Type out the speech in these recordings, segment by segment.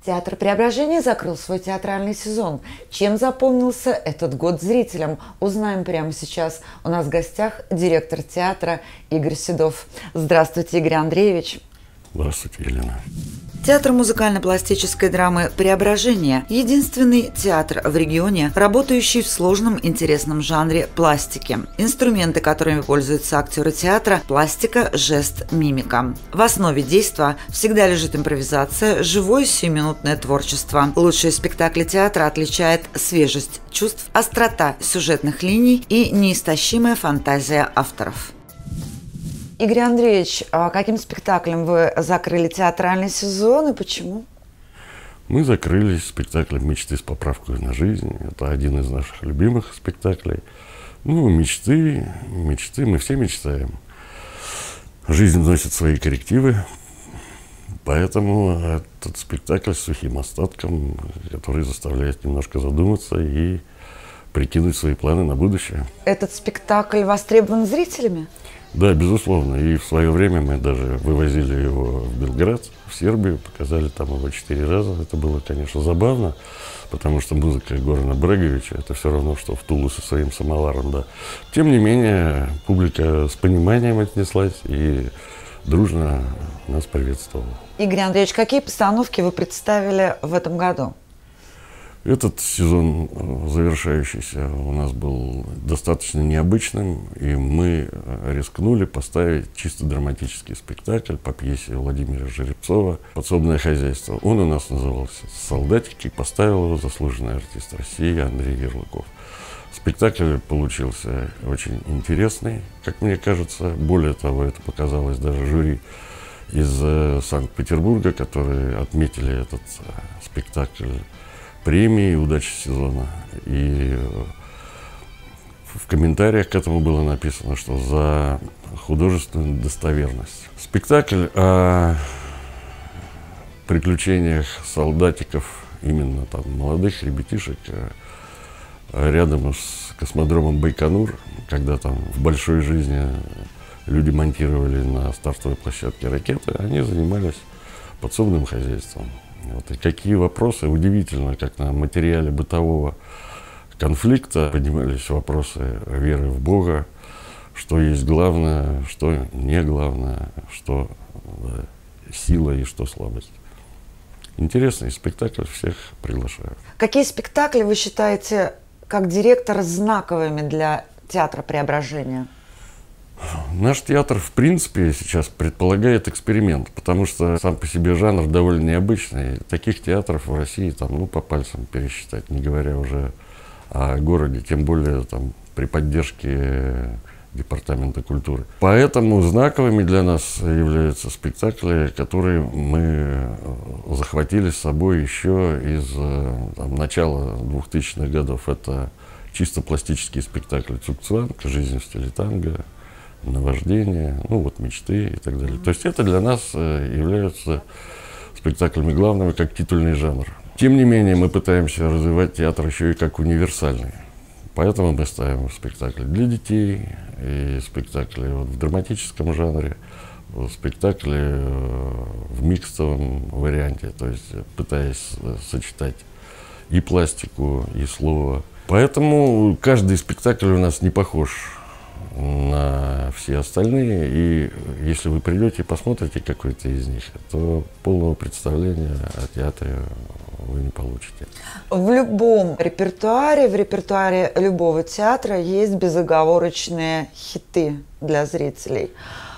Театр Преображения закрыл свой театральный сезон. Чем запомнился этот год зрителям? Узнаем прямо сейчас. У нас в гостях директор театра Игорь Седов. Здравствуйте, Игорь Андреевич. Здравствуйте, Елена. Театр музыкально-пластической драмы «Преображение» – единственный театр в регионе, работающий в сложном интересном жанре пластики. Инструменты, которыми пользуются актеры театра – пластика, жест, мимика. В основе действа всегда лежит импровизация, живое сиюминутное творчество. Лучшие спектакли театра отличает свежесть чувств, острота сюжетных линий и неистощимая фантазия авторов. Игорь Андреевич, а каким спектаклем вы закрыли театральный сезон и почему? Мы закрыли спектаклем «Мечты с поправкой на жизнь». Это один из наших любимых спектаклей. Мечты, мы все мечтаем. Жизнь вносит свои коррективы, поэтому этот спектакль с сухим остатком, который заставляет немножко задуматься и прикинуть свои планы на будущее. Этот спектакль востребован зрителями? Да, безусловно. И в свое время мы даже вывозили его в Белград, в Сербию, показали там его 4 раза. Это было, конечно, забавно, потому что музыка Горана Бреговича – это все равно, что в Тулу со своим самоваром, да. Тем не менее, публика с пониманием отнеслась и дружно нас приветствовала. Игорь Андреевич, какие постановки вы представили в этом году? Этот сезон завершающийся у нас был достаточно необычным, и мы рискнули поставить чисто драматический спектакль по пьесе Владимира Жеребцова «Подсобное хозяйство». Он у нас назывался «Солдатики», поставил его заслуженный артист России Андрей Ярлыков. Спектакль получился очень интересный, как мне кажется. Более того, это показалось даже жюри из Санкт-Петербурга, которые отметили этот спектакль премии «Удачи сезона». И в комментариях к этому было написано, что за художественную достоверность. Спектакль о приключениях солдатиков, именно там молодых ребятишек, рядом с космодромом Байконур, когда там в большой жизни люди монтировали на стартовой площадке ракеты, они занимались подсобным хозяйством. И какие вопросы, удивительно, как на материале бытового конфликта поднимались вопросы веры в Бога, что есть главное, что не главное, что сила и что слабость. Интересный спектакль, всех приглашаю. Какие спектакли вы считаете, как директор, знаковыми для театра Преображения? Наш театр, в принципе, сейчас предполагает эксперимент, потому что сам по себе жанр довольно необычный. Таких театров в России там, по пальцам пересчитать, не говоря уже о городе, тем более там, при поддержке Департамента культуры. Поэтому знаковыми для нас являются спектакли, которые мы захватили с собой еще из начала 2000-х годов. Это чисто пластические спектакли «Цугцванг», «Жизнь в стиле танго», «Наваждение», «Мечты» и так далее. То есть это для нас являются спектаклями главными, как титульный жанр. Тем не менее, мы пытаемся развивать театр еще и как универсальный. Поэтому мы ставим спектакли для детей, и спектакли в драматическом жанре, спектакли в микстовом варианте, то есть пытаясь сочетать и пластику, и слово. Поэтому каждый спектакль у нас не похож на все остальные, и если вы придете и посмотрите какой-то из них, то полного представления о театре вы не получите. В любом репертуаре, в репертуаре любого театра есть безоговорочные хиты для зрителей.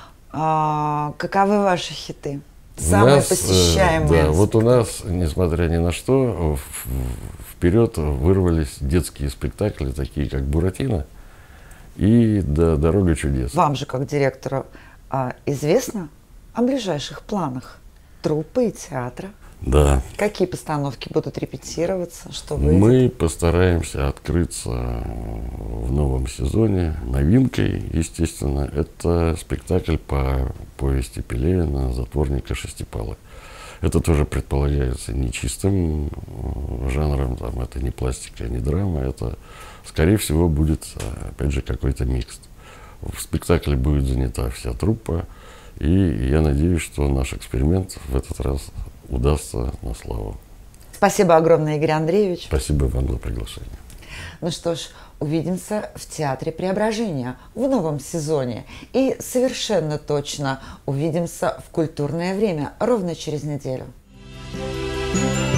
Каковы ваши хиты? Самые посещаемые? Да, вот у нас, несмотря ни на что, вперед вырвались детские спектакли, такие как «Буратино» и «Дорога чудес». Вам же, как директору, известно о ближайших планах труппы и театра? Да. Какие постановки будут репетироваться? Что выйдет? Мы постараемся открыться в новом сезоне. Новинкой, естественно, это спектакль по повести Пелевина «Затворника Шестипала». Это тоже предполагается не чистым жанром, это не пластика, не драма, это, скорее всего, будет, опять же, какой-то микс. В спектакле будет занята вся труппа, и я надеюсь, что наш эксперимент в этот раз удастся на славу. Спасибо огромное, Игорь Андреевич. Спасибо вам за приглашение. Ну что ж, увидимся в Театре Преображения в новом сезоне. И совершенно точно увидимся в «Культурное время» ровно через неделю.